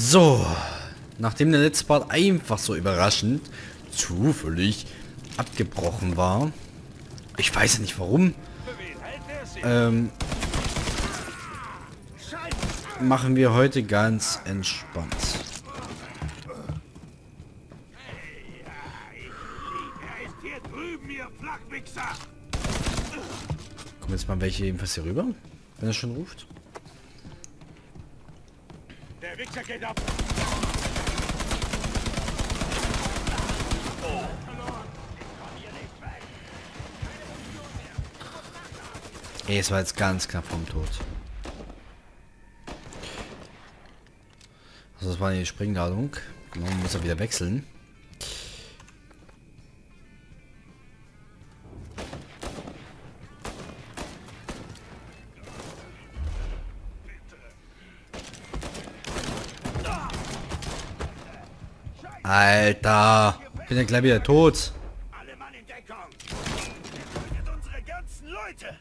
So, nachdem der letzte Part einfach so überraschend, zufällig abgebrochen war. Ich weiß ja nicht warum. Machen wir heute ganz entspannt. Kommen jetzt mal welche jedenfalls hier rüber, wenn er schon ruft. Der Wichser geht ab. Ey, es war jetzt ganz knapp vom Tod. Also das war die Springladung. Genau, muss er wieder wechseln. Alter, ich bin ja gleich wieder tot. Alle Mann in Deckung. Wir töten unsere ganzen Leute.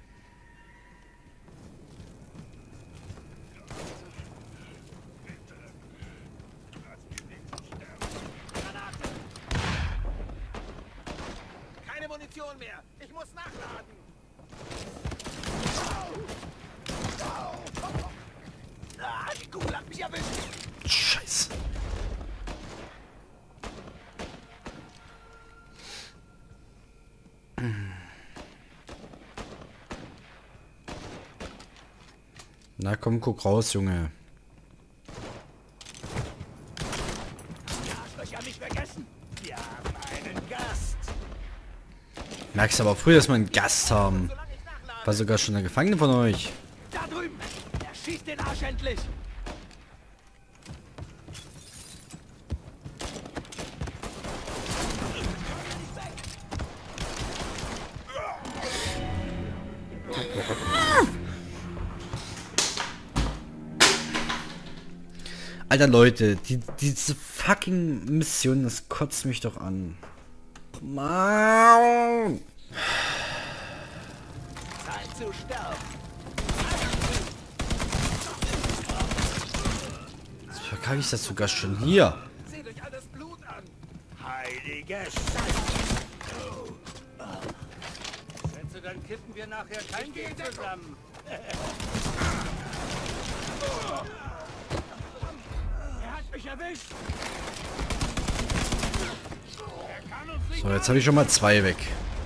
Keine Munition mehr. Ich muss nachladen. Ah, die Kugel hat mich erwischt. Scheiße. Na komm, guck raus, Junge. Ihr habt euch ja nicht vergessen. Wir haben einen Gast. Merkst aber früh, dass wir einen Gast haben. War sogar schon der Gefangene von euch. Da drüben. Er schießt den Arsch endlich. Alter Leute, diese fucking Mission, das kotzt mich doch an. Mann! Zeit zu sterben. Jetzt verkacke ich das sogar schon hier. Seht euch all das Blut an. Heilige Scheiße. Schätze, dann kippen wir nachher kein Bier zusammen. Er hat mich erwischt. So, jetzt habe ich schon mal 2 weg.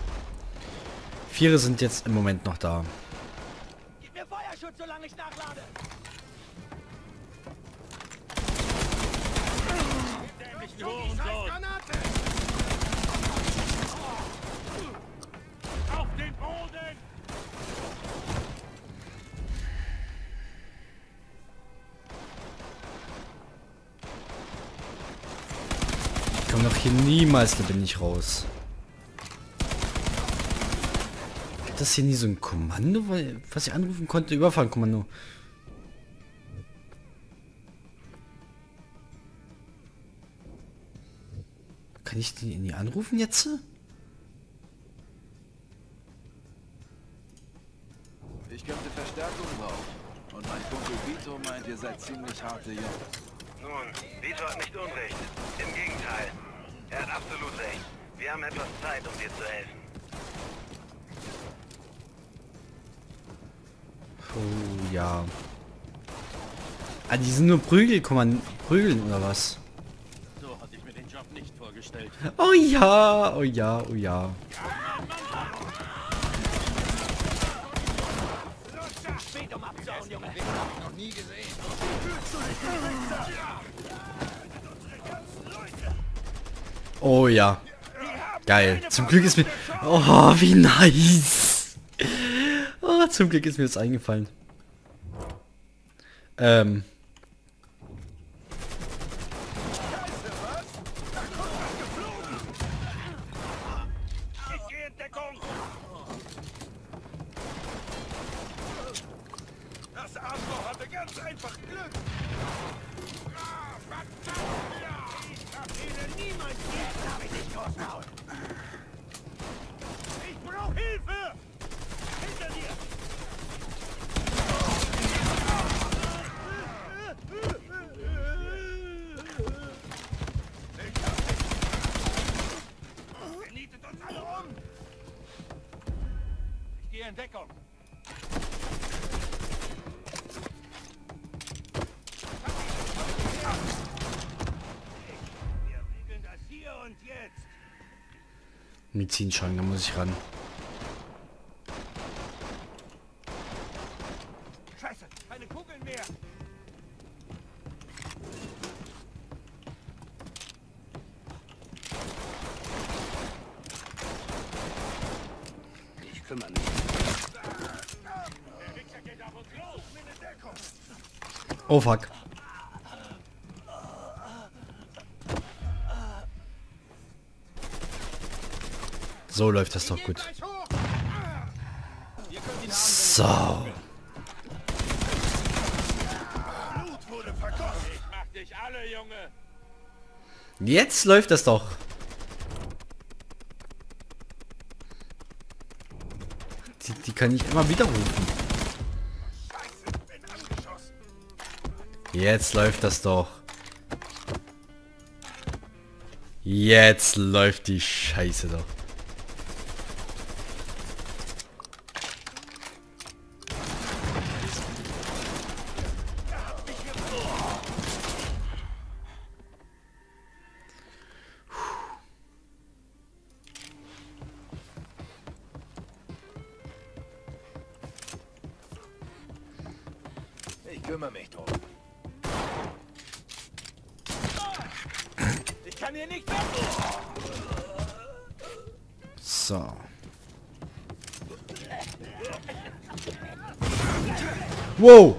4 sind jetzt im Moment noch da. Gib mir Feuerschutz, solange ich nachlade. Dämlichen Hurensohn. Auf den Boden! Ich komme doch hier niemals lebendig raus. Gibt das hier nie so ein Kommando, was ich anrufen konnte? Überfallkommando. Kann ich die nie anrufen jetzt? Ich könnte Verstärkung brauchen. Und mein Kumpel Vito meint, ihr seid ziemlich harte Jungs. Nun, Vito hat nicht Unrecht. Im Gegenteil. Er hat absolut recht. Wir haben etwas Zeit, um dir zu helfen. Oh ja. Ah, die sind nur Prügeln oder was? So hatte ich mir den Job nicht vorgestellt. Oh ja, oh ja, oh ja. Spät um abzuhauen, Junge. Noch nie gesehen. Oh ja. Geil. Zum Glück ist mir... Oh, wie nice. Oh, zum Glück ist mir das eingefallen. Ich gehe in Deckung. Das Arschloch hatte ganz einfach Glück. Ah, verdammt! Ich hab ihnen niemals jetzt hab ich dich totgehauen. Ich brauche Hilfe! Hinter dir! gehe in Deckung. Wir regeln das hier und jetzt. Medizinschaden, da muss ich ran. Scheiße, keine Kugeln mehr. Ich kümmere mich. Der Wichser geht auf uns los. Mit in Deckung. Oh fuck. So läuft das doch gut. Gleich hoch. So. Blut wurde vergossen. Ich mach dich alle, Junge. Jetzt läuft das doch. Die kann ich immer wieder rufen. Scheiße, bin angeschossen. Jetzt läuft das doch. Jetzt läuft die Scheiße doch. Ich kümmere mich drum. Ich kann hier nicht weg. So. Wow.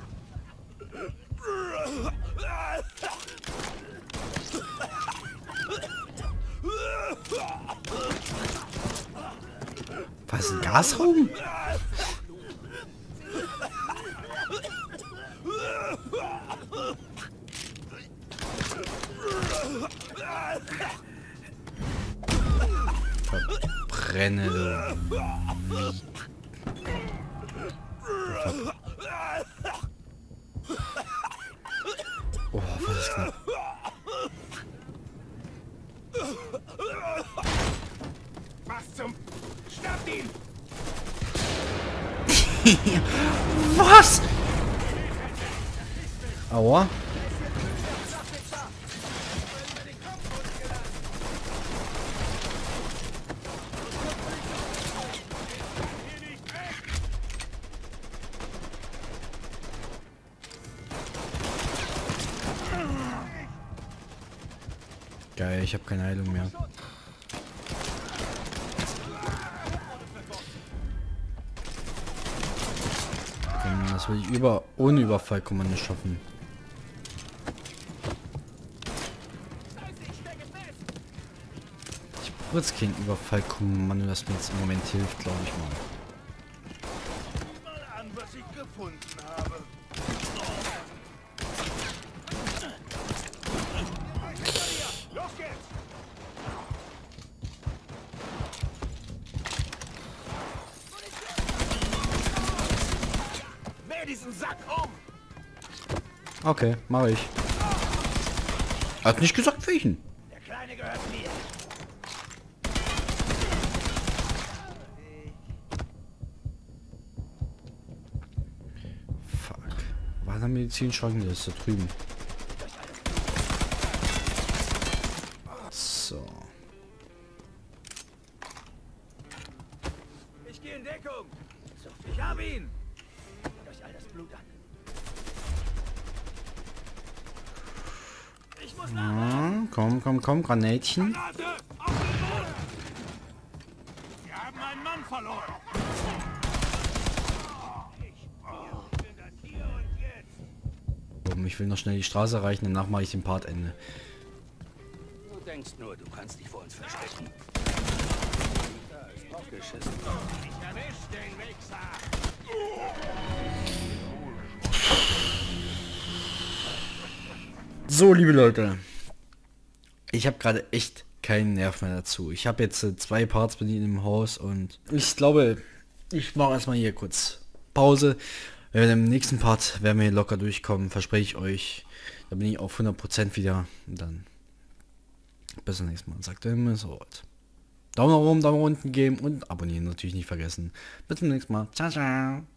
Was ist ein Gasraum? Verbrenne du. Oh, was ist knapp. Was zum... Schnapp ihn! Was? Aua. Geil, ich habe keine Heilung mehr. Das will ich ohne Überfallkommando schaffen. Ich brauche jetzt kein Überfallkommando, das mir jetzt im Moment hilft, glaube ich mal. Mal an, was ich gefunden habe. Los geht's! Mäh diesen Sack um! Okay, mache ich. Hat nicht gesagt welchen. Der Kleine gehört mir. Fuck. War der Medizinschaden? Der ist da drüben. So. Ich gehe in Deckung. Ich hab ihn. Guckt euch all das Blut an. Ich muss Komm, Granatchen. Granate! Auf den Boden! Wir haben einen Mann verloren. Ich will das hier und jetzt. Ich will noch schnell die Straße erreichen, danach mache ich den Part Ende. Du denkst nur, du kannst dich vor uns verstecken. Da ist draufgeschissen. Ich erwisch den Wichser. So, liebe Leute. Ich habe gerade echt keinen Nerv mehr dazu. Ich habe jetzt 2 Parts bei Ihnen im Haus und ich glaube, ich mache erstmal hier kurz Pause. Im nächsten Part werden wir hier locker durchkommen, verspreche ich euch. Da bin ich auf 100% wieder. Und dann bis zum nächsten Mal. Sagt er immer so. Daumen nach oben, Daumen nach unten geben und abonnieren natürlich nicht vergessen. Bis zum nächsten Mal. Ciao, ciao.